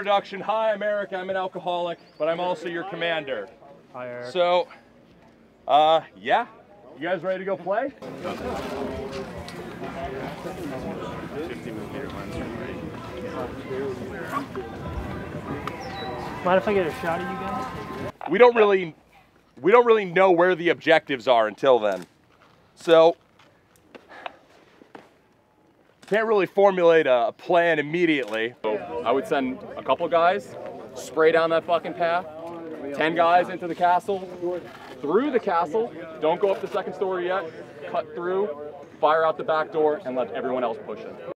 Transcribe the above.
introduction. Hi, I'm Eric. I'm an alcoholic, but I'm also your commander. Hi, Eric. So, yeah. You guys ready to go play? Mind if I get a shot of you guys? We don't really know where the objectives are until then. So, can't really formulate a plan immediately. So I would send a couple guys, spray down that fucking path, 10 guys into the castle, through the castle, don't go up the second story yet, cut through, fire out the back door, and let everyone else push in.